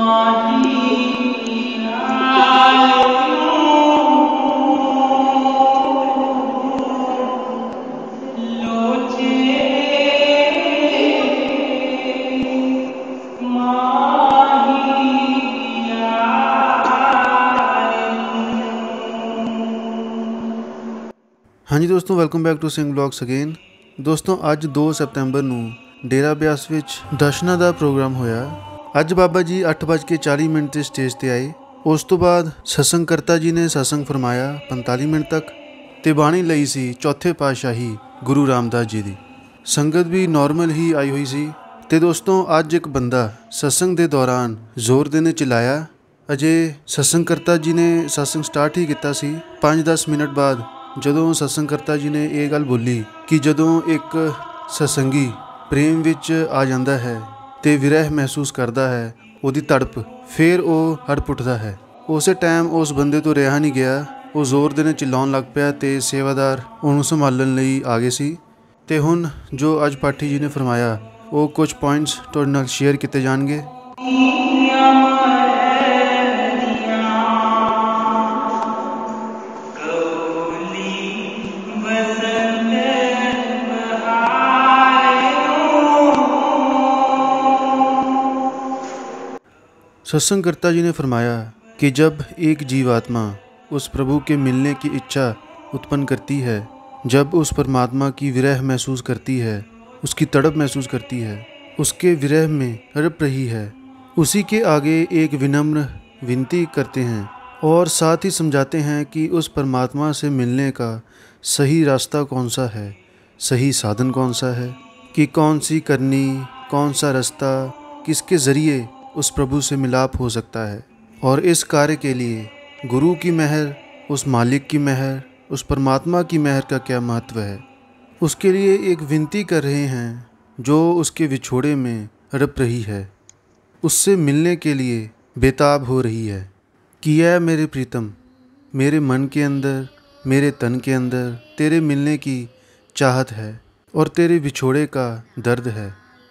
हाँ जी दोस्तों, welcome back to Singh blogs again. दोस्तों ਅੱਜ 2 ਸਤੰਬਰ ਨੂੰ ਡੇਰਾ ਬਿਆਸ ਵਿੱਚ ਦਰਸ਼ਨਾਂ ਦਾ ਪ੍ਰੋਗਰਾਮ ਹੋਇਆ। ਅੱਜ ਬਾਬਾ ਜੀ 8:40 ਤੇ ਸਟੇਜ ਤੇ ਆਏ। ਉਸ ਤੋਂ ਬਾਅਦ ਸਤਸੰਗ ਕਰਤਾ ਜੀ ਨੇ ਸਤਸੰਗ ਫਰਮਾਇਆ 45 ਮਿੰਟ ਤੱਕ ਤੇ ਬਾਣੀ ਲਈ ਸੀ ਚੌਥੇ ਪਾਤਸ਼ਾਹੀ ਗੁਰੂ ਰਾਮਦਾਸ ਜੀ ਦੀ। ਸੰਗਤ ਵੀ ਨਾਰਮਲ ਹੀ ਆਈ ਹੋਈ ਸੀ ਤੇ ਦੋਸਤੋਂ ਅੱਜ ਇੱਕ ਬੰਦਾ ਸਤਸੰਗ ਦੇ ਦੌਰਾਨ ਜ਼ੋਰ ਦੇ ਨੇ ਚਿਲਾਇਆ। ਅਜੇ ਸਤਸੰਗ ਕਰਤਾ ਜੀ ਨੇ ਸਤਸੰਗ ਸਟਾਰਟ ਹੀ ਕੀਤਾ ਸੀ। 5-10 ਮਿੰਟ ਬਾਅਦ ਜਦੋਂ ਸਤਸੰਗ ਕਰਤਾ ਜੀ ਨੇ ਇਹ ਗੱਲ ਬੋਲੀ ਕਿ ਜਦੋਂ ਇੱਕ ਸਤਸੰਗੀ ਪ੍ਰੇਮ ਵਿੱਚ ਆ ਜਾਂਦਾ ਹੈ ਤੇ ਵਿਰਹ ਮਹਿਸੂਸ ਕਰਦਾ ਹੈ, ਉਹਦੀ ਤੜਪ, ਫਿਰ ਉਹ ਹੜਪ ਉੱਠਦਾ ਹੈ। ਉਸੇ ਟਾਈਮ ਉਸ ਬੰਦੇ ਤੋਂ ਰਿਹਾ ਨਹੀਂ ਗਿਆ। ਉਹ ਜ਼ੋਰ ਦੇ ਨਾਲ ਚਿਲਾਉਣ ਲੱਗ ਪਿਆ ਤੇ ਸੇਵਾਦਾਰ ਉਹਨੂੰ ਸੰਭਾਲਣ ਲਈ ਆ ਗਏ ਸੀ। ਤੇ ਹੁਣ ਜੋ ਅੱਜ ਪਾਠੀ ਜੀ ਨੇ ਫਰਮਾਇਆ ਉਹ ਕੁਝ ਪੁਆਇੰਟਸ ਤੁਹਾਡੇ ਨਾਲ ਸ਼ੇਅਰ ਕੀਤੇ ਜਾਣਗੇ। सत्संग करता जी ने फरमाया कि जब एक जीवात्मा उस प्रभु के मिलने की इच्छा उत्पन्न करती है, जब उस परमात्मा की विरह महसूस करती है, उसकी तड़प महसूस करती है, उसके विरह में तड़प रही है, उसी के आगे एक विनम्र विनती करते हैं और साथ ही समझाते हैं कि उस परमात्मा से मिलने का सही रास्ता कौन सा है, सही साधन कौन सा है, कि कौन सी करनी, कौन सा रास्ता, किसके ज़रिए उस प्रभु से मिलाप हो सकता है। और इस कार्य के लिए गुरु की महर, उस मालिक की महर, उस परमात्मा की महर का क्या महत्व है। उसके लिए एक विनती कर रहे हैं जो उसके विछोड़े में तड़प रही है, उससे मिलने के लिए बेताब हो रही है कि यह मेरे प्रीतम, मेरे मन के अंदर, मेरे तन के अंदर तेरे मिलने की चाहत है और तेरे विछोड़े का दर्द है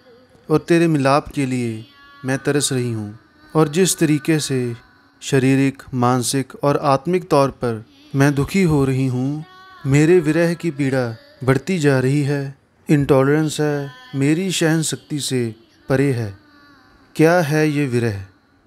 और तेरे मिलाप के लिए मैं तरस रही हूँ। और जिस तरीके से शारीरिक, मानसिक और आत्मिक तौर पर मैं दुखी हो रही हूँ, मेरे विरह की पीड़ा बढ़ती जा रही है, इंटॉलरेंस है, मेरी सहन शक्ति से परे है। क्या है ये विरह?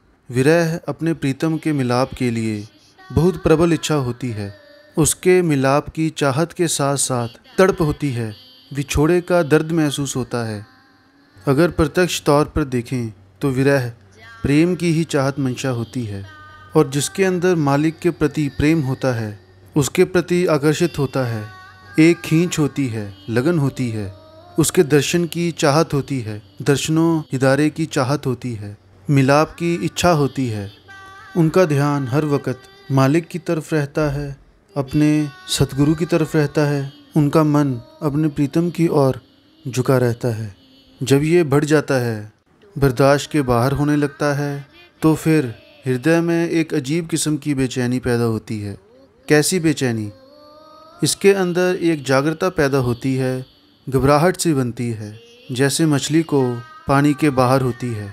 विरह अपने प्रीतम के मिलाप के लिए बहुत प्रबल इच्छा होती है, उसके मिलाप की चाहत के साथ साथ तड़प होती है, विछोड़े का दर्द महसूस होता है। अगर प्रत्यक्ष तौर पर देखें तो विरह प्रेम की ही चाहत मंशा होती है और जिसके अंदर मालिक के प्रति प्रेम होता है, उसके प्रति आकर्षित होता है, एक खींच होती है, लगन होती है, उसके दर्शन की चाहत होती है, दर्शनों दीदारे की चाहत होती है, मिलाप की इच्छा होती है। उनका ध्यान हर वक्त मालिक की तरफ रहता है, अपने सतगुरु की तरफ रहता है, उनका मन अपने प्रीतम की ओर झुका रहता है। जब ये बढ़ जाता है, बर्दाश्त के बाहर होने लगता है, तो फिर हृदय में एक अजीब किस्म की बेचैनी पैदा होती है। कैसी बेचैनी? इसके अंदर एक जागृता पैदा होती है, घबराहट सी बनती है, जैसे मछली को पानी के बाहर होती है।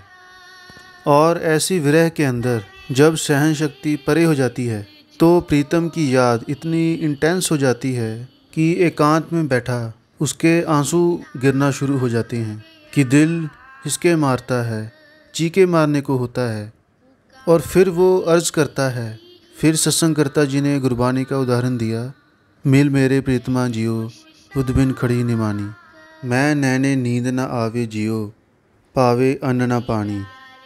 और ऐसी विरह के अंदर जब सहन शक्ति परे हो जाती है तो प्रीतम की याद इतनी इंटेंस हो जाती है कि एकांत में बैठा उसके आंसू गिरना शुरू हो जाते हैं कि दिल इसके मारता है, चीखे मारने को होता है। और फिर वो अर्ज़ करता है। फिर सत्संग करता जी ने गुरबानी का उदाहरण दिया, मिल मेरे प्रीतमा जियो खुद बिन खड़ी निमानी, मैं नैने नींद न आवे जियो पावे अन्न न पानी।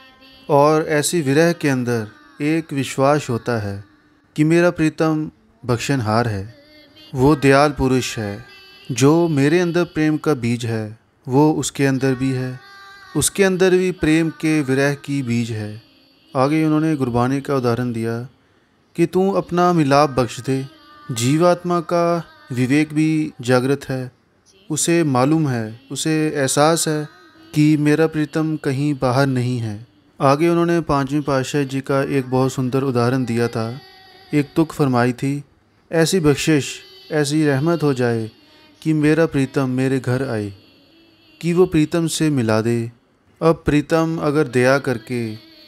और ऐसी विरह के अंदर एक विश्वास होता है कि मेरा प्रीतम बख्शनहार है, वो दयाल पुरुष है, जो मेरे अंदर प्रेम का बीज है वो उसके अंदर भी है, उसके अंदर भी प्रेम के विरह की बीज है। आगे उन्होंने गुरबानी का उदाहरण दिया कि तू अपना मिलाप बख्श दे। जीवात्मा का विवेक भी जागृत है, उसे मालूम है, उसे एहसास है कि मेरा प्रीतम कहीं बाहर नहीं है। आगे उन्होंने 5वें पातशाह जी का एक बहुत सुंदर उदाहरण दिया था। एक तुक फरमाई थी, ऐसी बख्शिश, ऐसी रहमत हो जाए कि मेरा प्रीतम मेरे घर आए, कि वो प्रीतम से मिला दे। अब प्रीतम अगर दया करके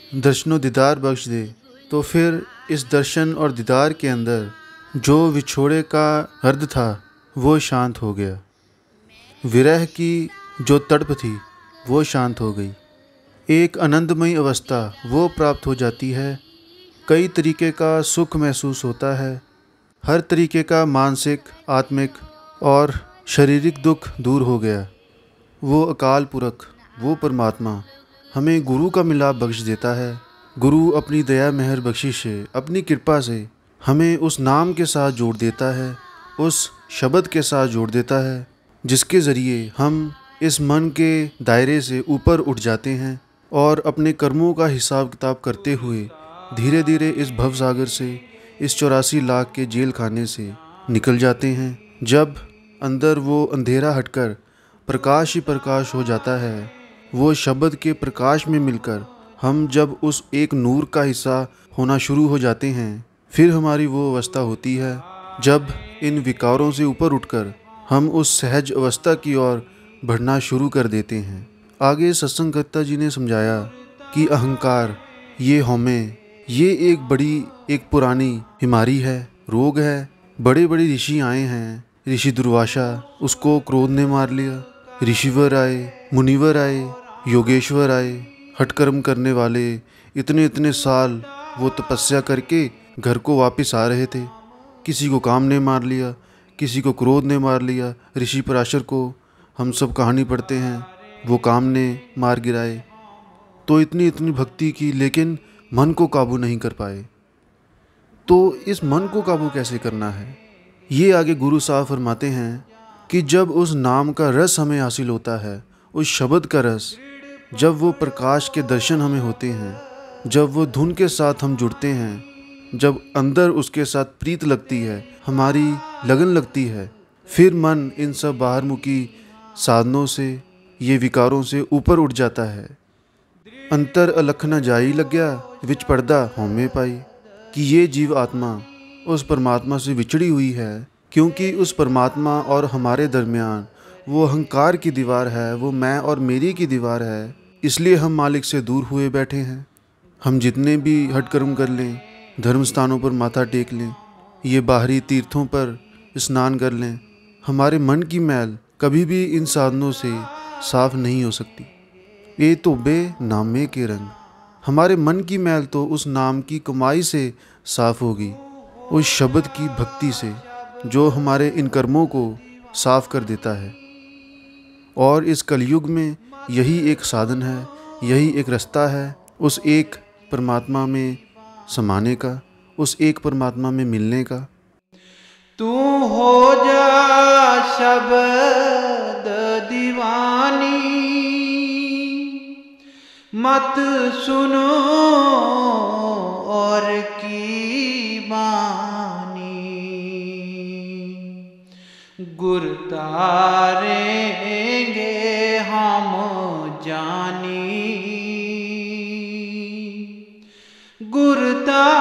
दर्शनो दीदार बख्श दे। तो फिर इस दर्शन और दीदार के अंदर जो विछोड़े का अर्ध था वो शांत हो गया। विरह की जो तड़प थी वो शांत हो गई। एक आनंदमयी अवस्था वो प्राप्त हो जाती है। कई तरीके का सुख महसूस होता है। हर तरीके का मानसिक, आत्मिक और शारीरिक दुख दूर हो गया। वो अकाल पुरख, वो परमात्मा हमें गुरु का मिलाप बख्श देता है। गुरु अपनी दया मेहर बख्शिश से, अपनी कृपा से हमें उस नाम के साथ जोड़ देता है, उस शब्द के साथ जोड़ देता है, जिसके ज़रिए हम इस मन के दायरे से ऊपर उठ जाते हैं और अपने कर्मों का हिसाब किताब करते हुए धीरे धीरे इस भवसागर से, इस 84 लाख के जेल खाने से निकल जाते हैं। जब अंदर वो अंधेरा हटकर प्रकाश ही प्रकाश हो जाता है, वो शब्द के प्रकाश में मिलकर हम जब उस एक नूर का हिस्सा होना शुरू हो जाते हैं, फिर हमारी वो अवस्था होती है जब इन विकारों से ऊपर उठकर हम उस सहज अवस्था की ओर बढ़ना शुरू कर देते हैं। आगे सत्संगकर्ता जी ने समझाया कि अहंकार, ये हमें, ये एक पुरानी बीमारी है, रोग है। बड़े बड़े ऋषि आए हैं, ऋषि दुर्वासा, उसको क्रोध ने मार लिया। ऋषिवर आए, मुनिवर आए, योगेश्वर आए, हठकर्म करने वाले, इतने इतने साल वो तपस्या करके घर को वापस आ रहे थे। किसी को काम ने मार लिया, किसी को क्रोध ने मार लिया। ऋषि पराशर को हम सब कहानी पढ़ते हैं, वो काम ने मार गिराए। तो इतनी इतनी भक्ति की, लेकिन मन को काबू नहीं कर पाए। तो इस मन को काबू कैसे करना है, ये आगे गुरु साहब फरमाते हैं कि जब उस नाम का रस हमें हासिल होता है, उस शब्द का रस, जब वो प्रकाश के दर्शन हमें होते हैं, जब वो धुन के साथ हम जुड़ते हैं, जब अंदर उसके साथ प्रीत लगती है, हमारी लगन लगती है, फिर मन इन सब बाहरमुखी साधनों से, ये विकारों से ऊपर उठ जाता है। अंतर अलख न जाई लग्या, विच पर्दा होमे पाई, कि ये जीव आत्मा उस परमात्मा से विछड़ी हुई है, क्योंकि उस परमात्मा और हमारे दरमियान वो अहंकार की दीवार है, वो मैं और मेरी की दीवार है। इसलिए हम मालिक से दूर हुए बैठे हैं। हम जितने भी हठकर्म कर लें, धर्म स्थानों पर माथा टेक लें, ये बाहरी तीर्थों पर स्नान कर लें, हमारे मन की मैल कभी भी इन साधनों से साफ नहीं हो सकती। ये तो बे नामे के रंग, हमारे मन की मैल तो उस नाम की कमाई से साफ होगी, उस शब्द की भक्ति से, जो हमारे इन कर्मों को साफ कर देता है। और इस कलयुग में यही एक साधन है, यही एक रास्ता है उस एक परमात्मा में समाने का, उस एक परमात्मा में मिलने का। तू हो जा शब्द दीवानी, मत सुनो और की बानी, गुर तारेंगे हम जानी, गुर तारेंगे